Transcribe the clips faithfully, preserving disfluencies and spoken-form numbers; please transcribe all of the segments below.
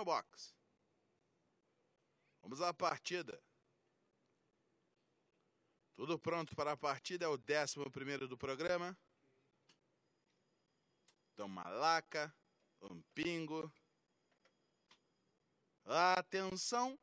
no box. Vamos à partida. Tudo pronto para a partida, é o décimo primeiro do programa. Toma laca, um pingo. Atenção,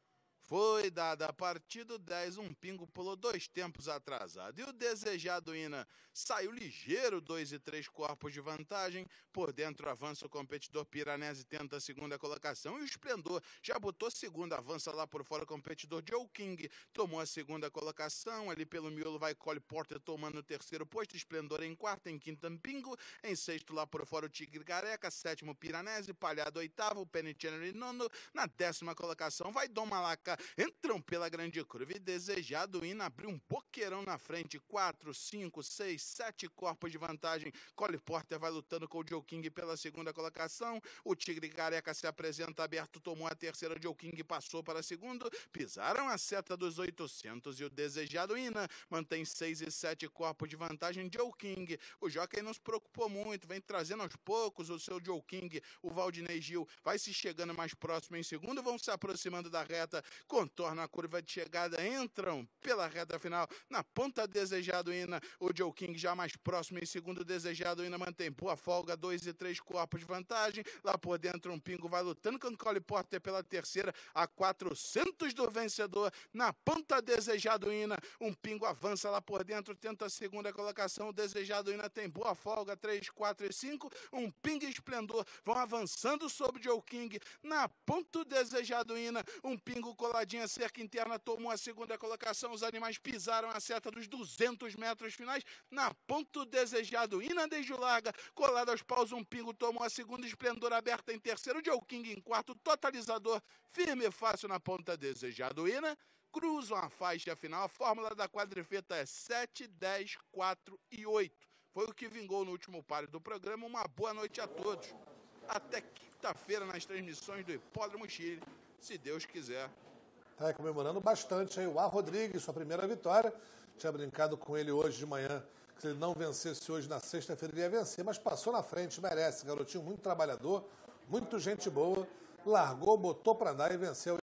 foi dada a partida, o dez, um pingo pulou dois tempos atrasado. E o desejado Ina saiu ligeiro, dois e três corpos de vantagem. Por dentro avança o competidor Piranesi, tenta a segunda colocação. E o Esplendor já botou segunda, avança lá por fora o competidor Joe King. Tomou a segunda colocação, ali pelo miolo vai Cole Porter tomando o terceiro posto. Esplendor em quarto, em quinto Pingo. Em sexto lá por fora o Tigre Careca, sétimo Piranesi, Palhado oitavo, Penny Chandler nono. Na décima colocação vai Dom Malaca. Entram pela grande curva e desejado Ina abriu um boqueirão na frente. quatro, cinco, seis, sete corpos de vantagem. Cole Porter vai lutando com o Joe King pela segunda colocação. O Tigre Careca se apresenta aberto, tomou a terceira. Joe King passou para segundo. Pisaram a seta dos oitocentos e o desejado Ina mantém seis e sete corpos de vantagem. Joe King, o jockey não se preocupou muito, vem trazendo aos poucos o seu Joe King. O Valdinei Gil vai se chegando mais próximo em segundo, vão se aproximando da reta. Contornam a curva de chegada, entram pela reta final, na ponta desejado Ina, o Joe King já mais próximo em segundo, desejado Ina mantém boa folga, dois e três corpos de vantagem, lá por dentro um pingo vai lutando com o Cole Porter pela terceira, a quatrocentos do vencedor, na ponta desejado Ina, um pingo avança lá por dentro, tenta a segunda colocação, o desejado Ina tem boa folga, três, quatro e cinco, um pingo e Esplendor, vão avançando sobre o Joe King, na ponta desejado Ina, um pingo coladinha cerca interna, tomou a segunda colocação, os animais pisaram a seta dos duzentos metros finais, na ponta desejado Ina desde o larga, colado aos paus, um pingo tomou a segunda, Esplendor aberta em terceiro, Joe King em quarto, totalizador firme e fácil na ponta desejado Ina, cruzam a faixa final, a fórmula da quadrifeta é sete, dez, quatro e oito, foi o que vingou no último páreo do programa. Uma boa noite a todos, até quinta-feira nas transmissões do Hipódromo Chile, se Deus quiser. Está comemorando bastante aí o A. Rodrigues, sua primeira vitória. Tinha brincado com ele hoje de manhã, que se ele não vencesse hoje na sexta-feira, ele ia vencer, mas passou na frente, merece. Garotinho muito trabalhador, muito gente boa, largou, botou para andar e venceu.